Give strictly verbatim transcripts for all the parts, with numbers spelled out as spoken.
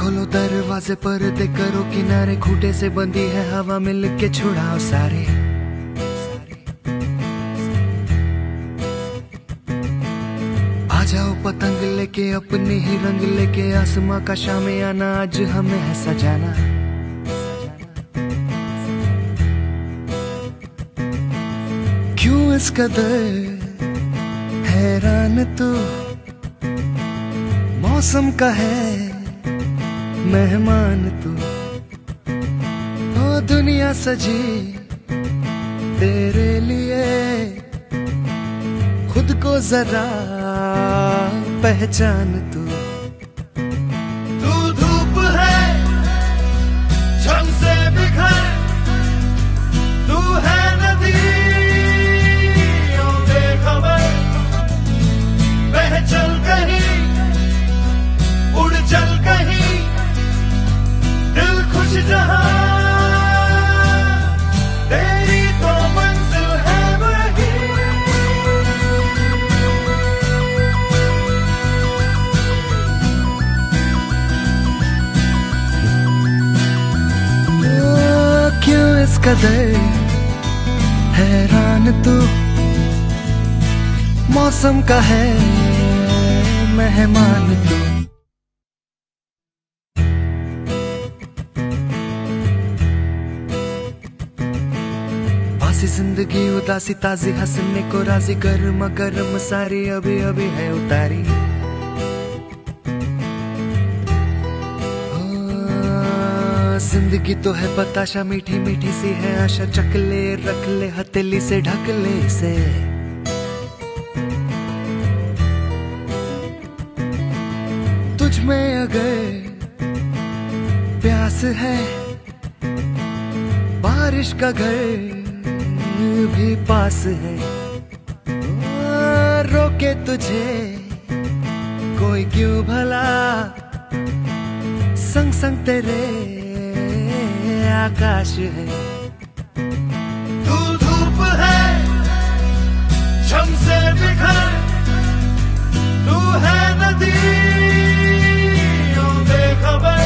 खोलो दरवाजे पर्दे करो किनारे, खूटे से बंदी है हवा मिल के छुड़ाओ सारे। आ जाओ पतंग लेके अपने ही रंग लेके, आसमां का शामे आना आज हमें है सजाना। क्यों इस कदर हैरान तू, मौसम का है मेहमान तू। ओ दुनिया सजी तेरे लिए, खुद को जरा पहचान तू। तू धूप है झम से बिखर, तू है नदी ओ बेखबर, बह चल कहीं उड़ चल कहीं, दिल खुश जहां तेरी तो मंजिल है वही। ओ क्यों इस कदर हैरान तू, मौसम का है मेहमान तू। बासी जिंदगी उदासी ताजी हंसने को राजी, गर्म गर्म सारी अभी अभी है उतारी। ओ, जिंदगी तो है बताशा मीठी मीठी सी है आशा, चक ले रख ले हथेली से ढक ले इसे। तुझ में अगर प्यास है, बारिश का घर भी पास है। रोके तुझे कोई क्यों भला, संग संग तेरे आकाश है। तू धूप है झम से बिखर, तू है नदी ओ बेखबर,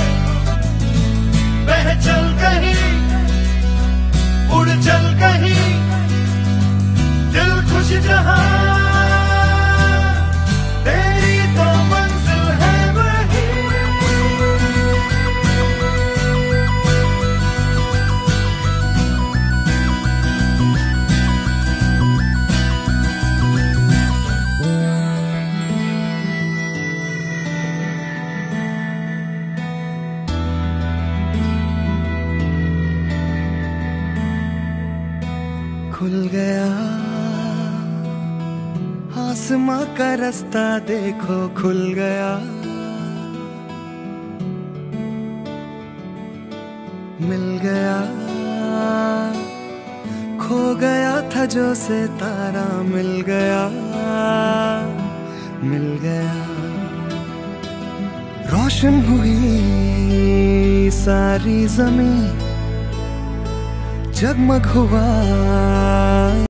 बह चल कहीं उड़ चल कहीं, दिल खुश जहां तेरी तो मंजिल है वही। खुल गया आसमां का रास्ता देखो, खुल गया मिल गया, खो गया था जो से तारा, मिल गया मिल गया। रोशन हुई सारी जमीन, जगमग हुआ